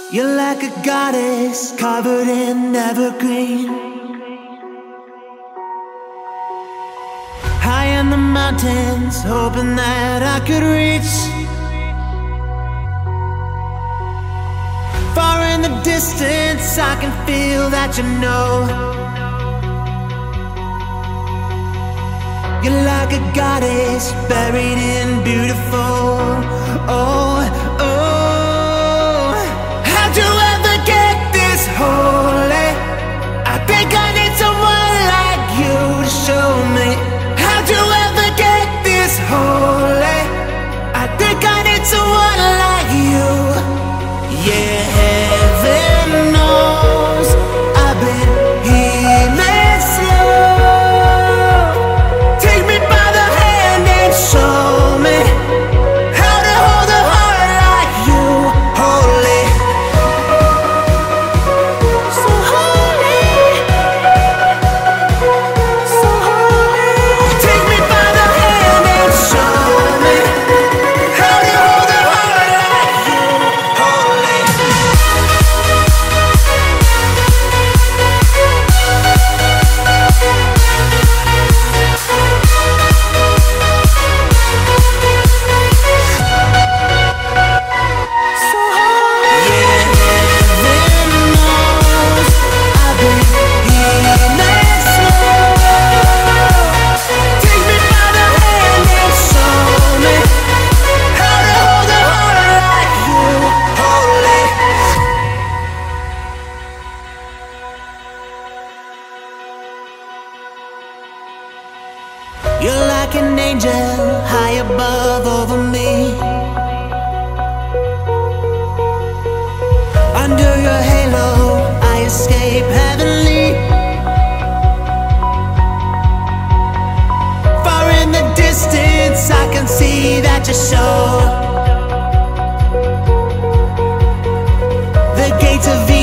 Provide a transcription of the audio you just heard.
You're like a goddess covered in evergreen. High in the mountains, hoping that I could reach. Far in the distance, I can feel that you know. You're like a goddess buried in beautiful. Oh, oh. How'd you ever get this holy? I think I need someone like you to show me. How'd you ever get this holy? I think I need someone like you. Yeah, heaven knows I've been healing slow. Take me by the hand and show me how to hold a heart like you. Holy, so holy, so holy. Take me by the hand and show me how to hold a heart like you. Holy. So holy. Yeah, heaven knows I've been healing slow. Take me by the hand and show me how to hold a heart like you. Holy. You're like an angel high above over me. Under your halo, I escape heavenly. Far in the distance, I can see that you show. The gates of